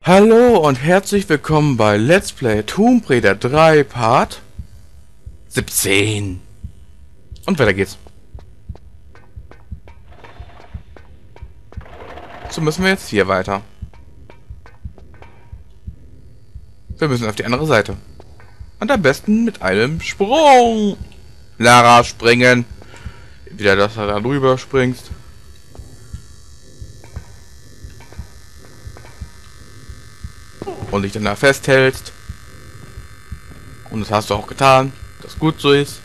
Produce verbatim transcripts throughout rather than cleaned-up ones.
Hallo und herzlich willkommen bei Let's Play Tomb Raider drei Part siebzehn. Und weiter geht's. So müssen wir jetzt hier weiter. Wir müssen auf die andere Seite. Und am besten mit einem Sprung. Lara, springen. Wieder, dass du da drüber springst. Und dich danach festhältst. Und das hast du auch getan, dass gut so ist.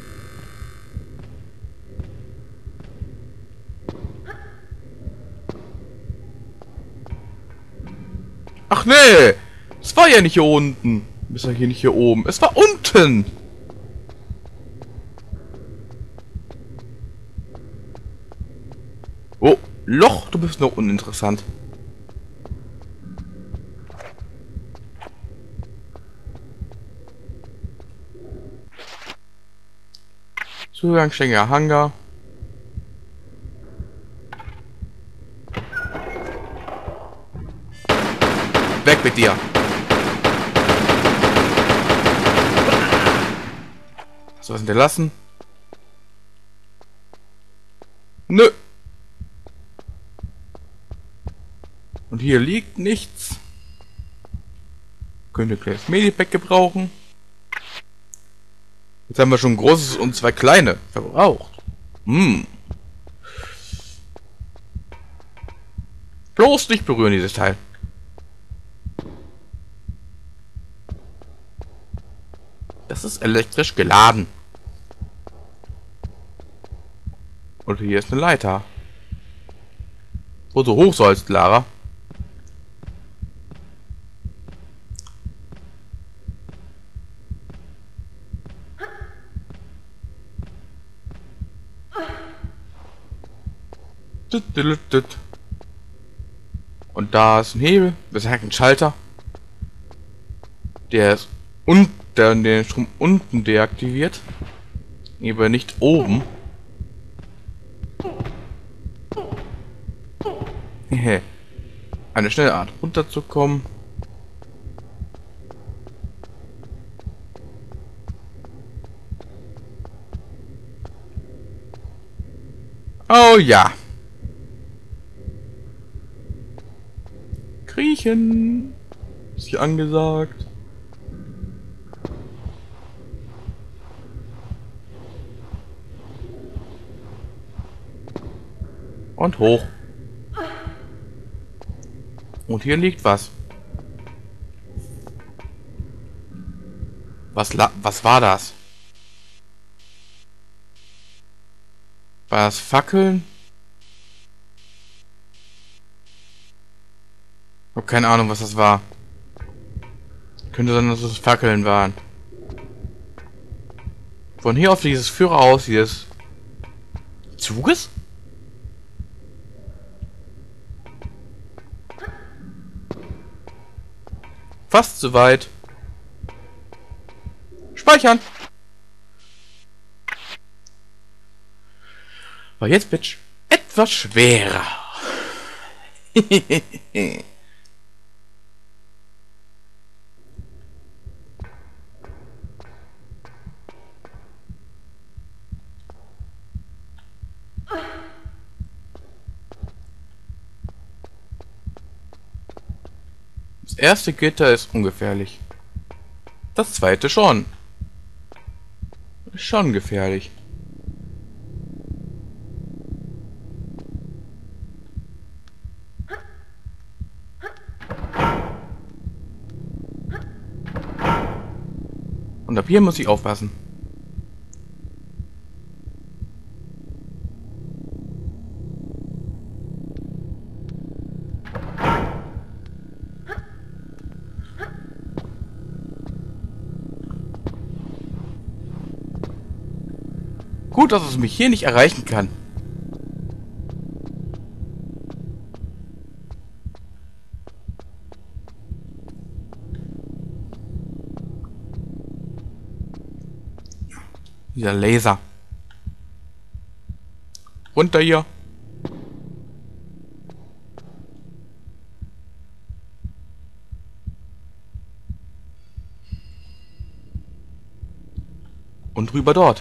Ach nee, es war ja nicht hier unten. Es war hier nicht hier oben, es war unten. Oh, Loch, du bist noch uninteressant. Zugangsstänger Hangar. Weg mit dir. Hast du was hinterlassen? Nö. Und hier liegt nichts. Könnte ein kleines Medipack gebrauchen. Jetzt haben wir schon ein großes und zwei kleine verbraucht. Hm. Bloß nicht berühren dieses Teil. Das ist elektrisch geladen. Und hier ist eine Leiter. Wo du hoch sollst, Lara. Und da ist ein Hebel, das ist ein Schalter. Der ist unten, den Strom unten deaktiviert. Aber nicht oben. Eine schnelle Art runterzukommen. Oh ja. Kriechen. Ist hier angesagt. Und hoch. Und hier liegt was. Was la was war das? War das Fackeln? Ich habe keine Ahnung, was das war. Könnte sein, dass es Fackeln waren. Von hier auf dieses Führerhaus dieses Zuges? Fast zu weit. Speichern. Aber jetzt wird etwas schwerer. Das erste Gitter ist ungefährlich. Das zweite schon. Ist schon gefährlich. Und ab hier muss ich aufpassen. Gut, dass es mich hier nicht erreichen kann. Dieser Laser. Runter hier. Und rüber dort.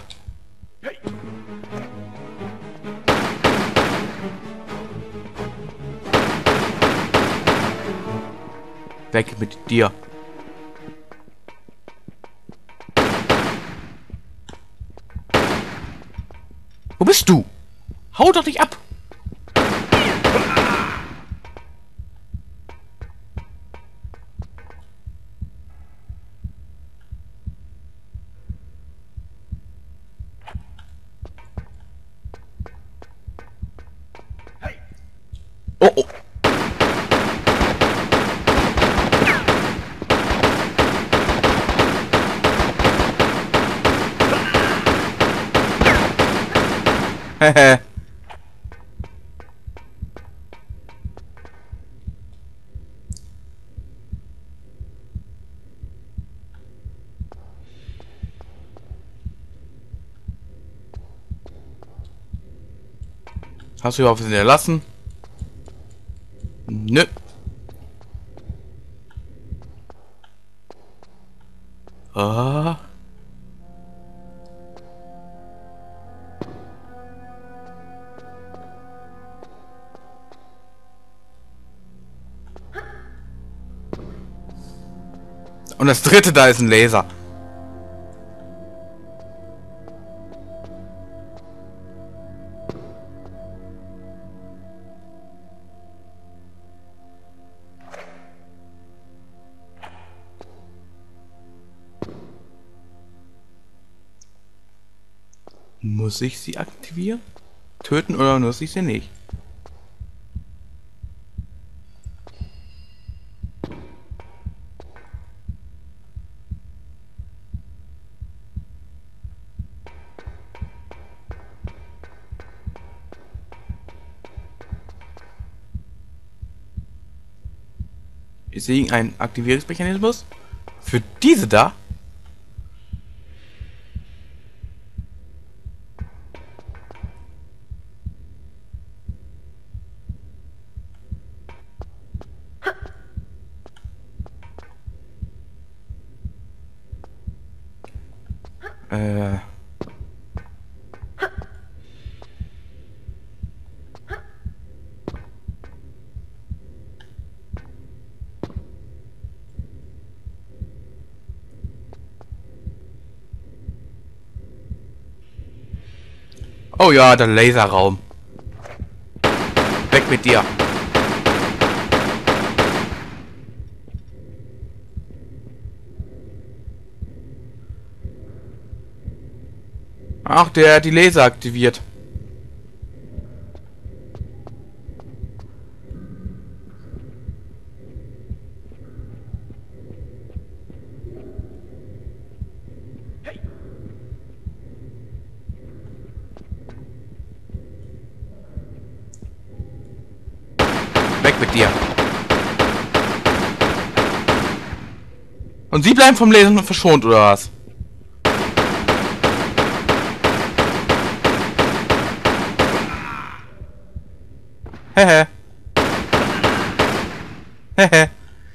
Weg mit dir. Wo bist du? Hau doch nicht ab! Oh, oh. Hehe. Hast du überhaupt was hinterlassen? Nö. Ah. Und das dritte da ist ein Laser. Muss ich sie aktivieren? Töten oder muss ich sie nicht? Ist irgendein Aktivierungsmechanismus? Für diese da? Äh. Oh ja, der Laserraum. Weg mit dir. Ach, der hat die Laser aktiviert. Weg mit dir. Und sie bleiben vom Lasern verschont, oder was? Hehe. Hehe.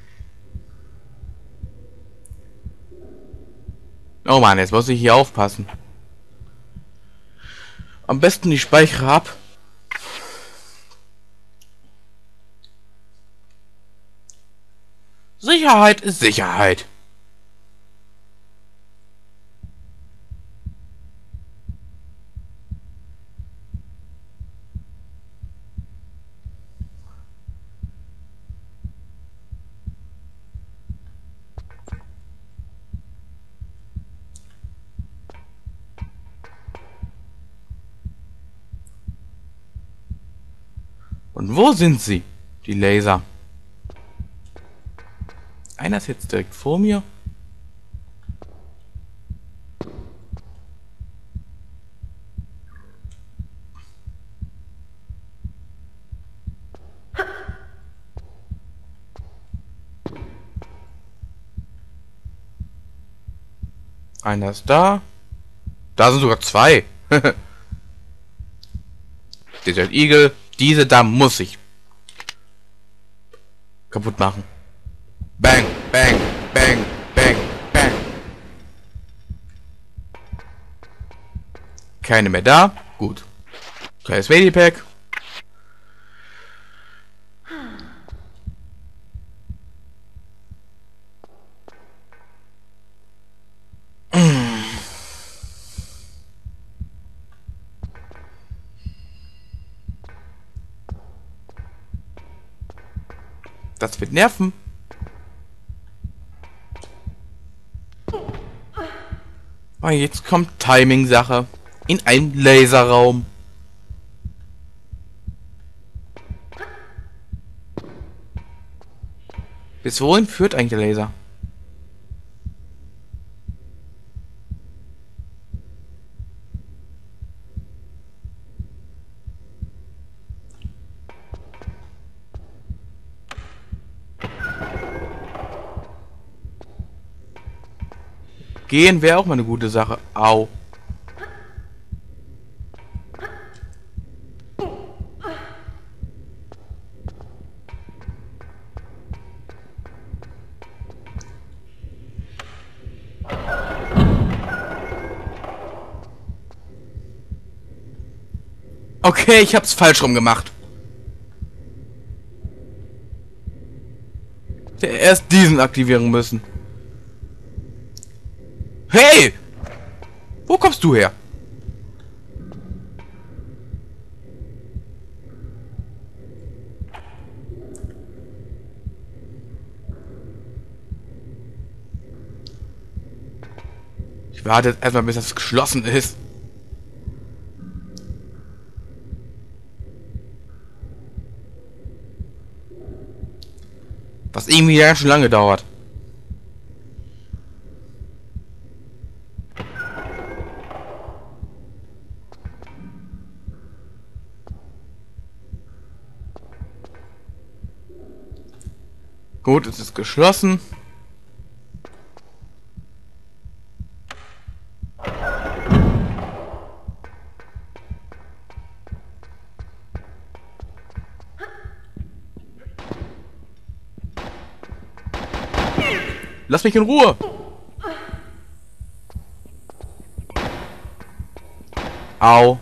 Oh Mann, jetzt muss ich hier aufpassen. Am besten die Speicher ab. Sicherheit ist Sicherheit. Und wo sind sie? Die Laser. Einer ist jetzt direkt vor mir. Einer ist da. Da sind sogar zwei. Desert Eagle. Diese da muss ich kaputt machen. Bang, bang, bang, bang, bang. Keine mehr da. Gut. Kleines Medipack. Das wird nerven. Oh, jetzt kommt Timing-Sache. In einen Laserraum. Bis wohin führt eigentlich der Laser? Gehen wäre auch mal eine gute Sache. Au. Okay, ich hab's falsch rum gemacht. Ich hätte erst diesen aktivieren müssen. Hey! Wo kommst du her? Ich warte jetzt erstmal, bis das geschlossen ist. Was irgendwie ganz schön lange dauert. Gut, es ist geschlossen. Lass mich in Ruhe! Au.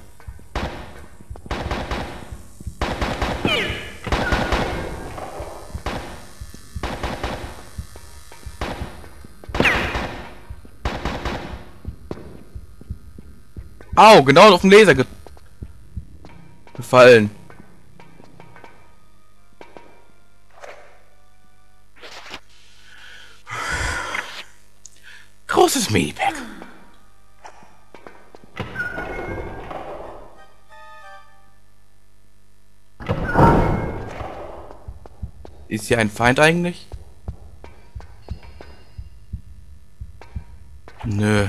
Au, genau auf den Laser ge gefallen. Großes Medipack. Ist hier ein Feind eigentlich? Nö.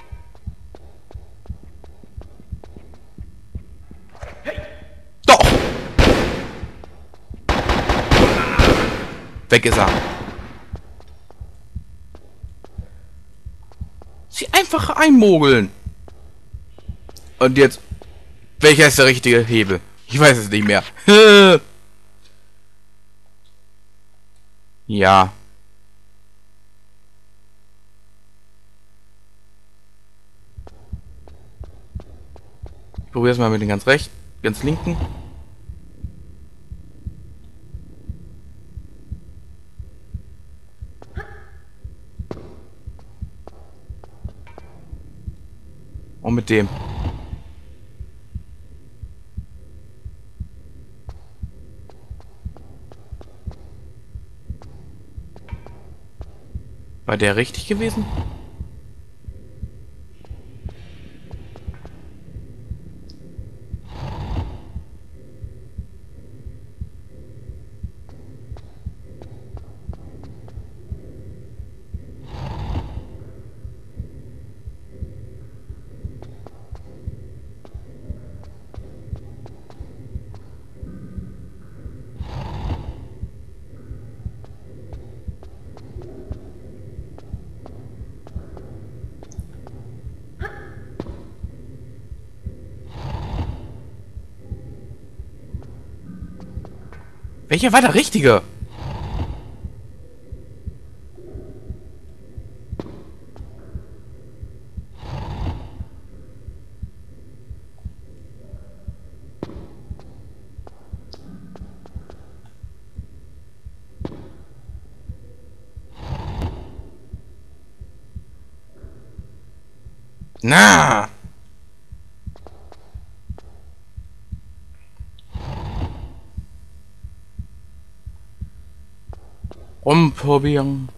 Doch! Weg ist er. Sie einfach einmogeln. Und jetzt... Welcher ist der richtige Hebel? Ich weiß es nicht mehr. Ja. Ich probiere es mal mit den ganz rechten, ganz linken. Und mit dem. War der richtig gewesen? Welcher war der richtige? Na! Rumprobieren.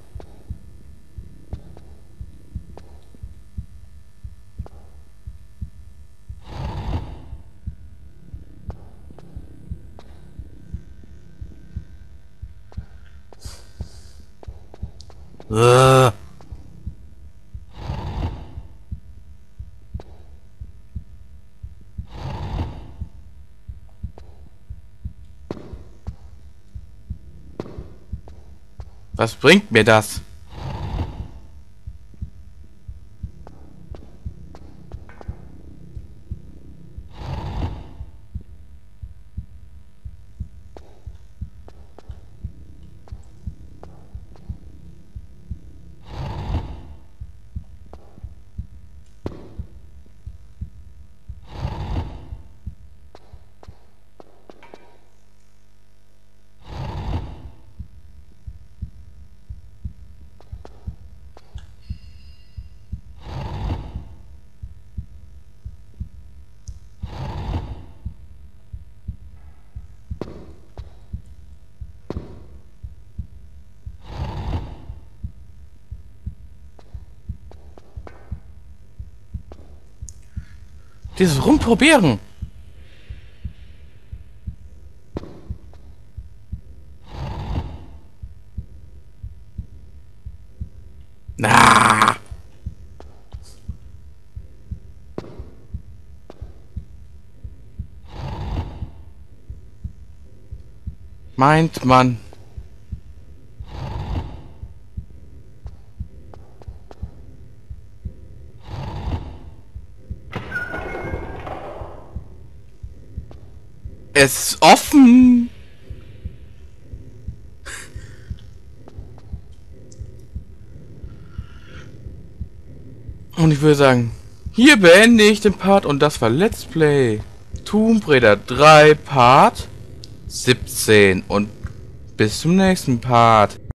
Äh. Was bringt mir das? Dieses Rumprobieren. Na. Meint man. Es ist offen. Und ich würde sagen, hier beende ich den Part und das war Let's Play Tomb Raider drei Part siebzehn und bis zum nächsten Part.